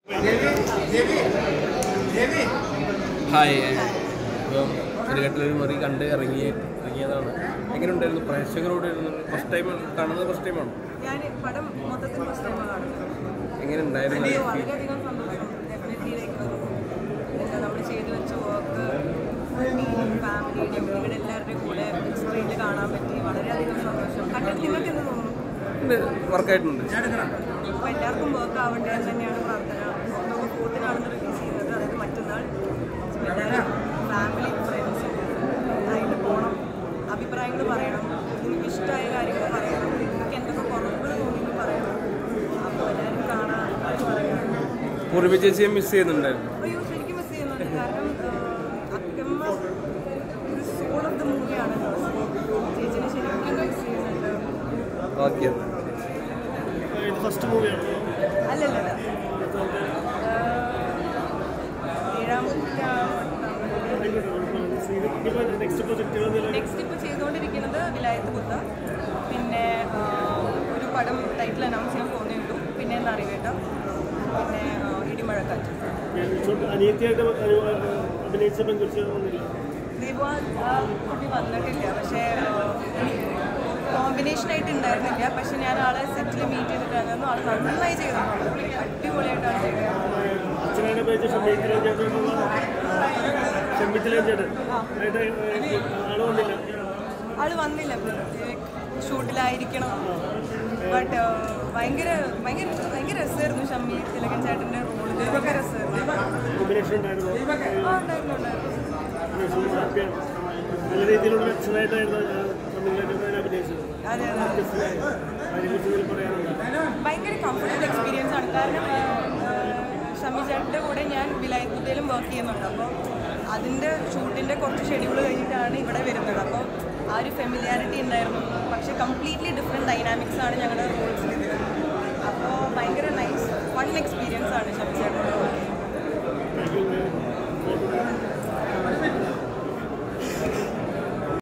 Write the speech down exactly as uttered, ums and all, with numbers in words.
Hi, ഇപ്പം നെടുങ്കണ്ടലൊരു മറി കണ്ട് ഇറങ്ങി ഇറങ്ങിയതാണ്. എങ്ങനെയുണ്ടായിരുന്നു? പ്രേക്ഷകരോട് ഫസ്റ്റ് ടൈം കാണുന്നത്? ഫസ്റ്റ് ടൈമാണ്? ഞാൻ പടം മൊത്തത്തിൽ ഫസ്റ്റ് ടൈമാണ് കാണുന്നത്. എങ്ങനെ ഉണ്ടായിരുന്നു? വളരെയധികം സന്തോഷം. ഡെഫിനറ്റ്ലി ലൈക്ക് നമ്മൾ ചെയ്തു വെച്ച വർക്ക് ഫാമിലിയുടെയും ഇവിടെ എല്ലാവരുടെയും കൂടെ സ്ക്രീനിൽ കാണാൻ പറ്റി. വളരെയധികം സന്തോഷം. കണ്ടിട്ട് നിങ്ങൾക്ക് എന്ത് തോന്നുന്നു? വർക്കായിട്ടുണ്ട്. അപ്പോൾ എല്ലാവർക്കും വർക്ക് ആവട്ടെ എന്ന് തന്നെയാണ് പ്രാർത്ഥന. ഒക്ടോബർ ഫോർത്തിനാണെന്ന് റിലീസ് ചെയ്യുന്നത്, അതായത് മറ്റന്നാൾ. എല്ലാവരും ഫാമിലി ഫ്രണ്ട്സ് അതിന് പോകണം, അഭിപ്രായങ്ങൾ പറയണം, നിങ്ങൾക്ക് ഇഷ്ടമായ കാര്യങ്ങൾ പറയണം, നിങ്ങൾക്ക് എന്തൊക്കെ കുറവുകൾ തോന്നിയെന്ന് പറയണം. അപ്പോൾ എല്ലാവരും കാണാൻ പറയണം. പൂർവ്വ ചേച്ചിയെ മിസ് ചെയ്യുന്നുണ്ടായിരുന്നു? അയ്യോ, ശരിക്കും മിസ് ചെയ്യുന്നുണ്ട്. കാരണം അക്കമ്മ ഒരു സോൾ ഓഫ് ദ മൂവിയാണ്. ചേച്ചിനെ ശരിക്കും മിസ് ചെയ്യുന്നുണ്ട്. ഓക്കെ. ഫസ്റ്റ് മൂവിയാണ്? അല്ലല്ല, നെക്സ്റ്റ് ഇപ്പോൾ ചെയ്തുകൊണ്ടിരിക്കുന്നത് വിലായത്ത് കുത്ത, പിന്നെ ഒരു പടം ടൈറ്റിൽ അനൗൺസ് ചെയ്യാൻ പോകുന്നേ ഉള്ളൂ, പിന്നെ എന്താ അറിവേട്ട, പിന്നെ ഇടിമഴക്കാറ്റ്. ദീപ കുട്ടി വന്നിട്ടില്ല, പക്ഷേ കോമ്പിനേഷനായിട്ട് ഉണ്ടായിരുന്നില്ല. പക്ഷെ ഞാൻ ആളെ സെറ്റിൽ മീറ്റ് ചെയ്തിട്ടായിരുന്നു. ആൾ നന്നായി ചെയ്തിട്ടുണ്ട്, അടിപൊളിയായിട്ടാണ് ചെയ്തത്. ആള് വന്നില്ല, ഷൂട്ടിലായിരിക്കണം. ബട്ട് ഭയങ്കര ഭയങ്കര ഭയങ്കര രസമായിരുന്നു. ഷമ്മി തിലകൻ ചേട്ടൻ്റെ റോള് ഇതൊക്കെ രസമായിരുന്നു. ആ ഉണ്ടായിരുന്നു ഉണ്ടായിരുന്നു നല്ല രീതിയിലുള്ള എക്സലൻ്റായിരുന്നു അഭിനയിച്ചത്. അതെ അതെ, ഭയങ്കര കംഫർട്ടബിൾ എക്സ്പീരിയൻസ് ആണ്. കാരണം ഷമ്മി ചേട്ടൻ്റെ കൂടെ ഞാൻ വിലായത്തുതയിലും വർക്ക് ചെയ്യുന്നുണ്ട്. അപ്പോൾ അതിൻ്റെ ഷൂട്ടിൻ്റെ കുറച്ച് ഷെഡ്യൂൾ കഴിഞ്ഞിട്ടാണ് ഇവിടെ വരുന്നത്. അപ്പോൾ ആ ഒരു ഫെമിലിയാരിറ്റി ഉണ്ടായിരുന്നു. പക്ഷേ കംപ്ലീറ്റ്ലി ഡിഫറെൻറ്റ് ഡൈനാമിക്സ് ആണ് ഞങ്ങളുടെ റോൾസിൽ. അപ്പോൾ ഭയങ്കര നൈസ് ഫൺ എക്സ്പീരിയൻസ് ആണ് ഷമ്മി ചേട്ടൻ്റെ.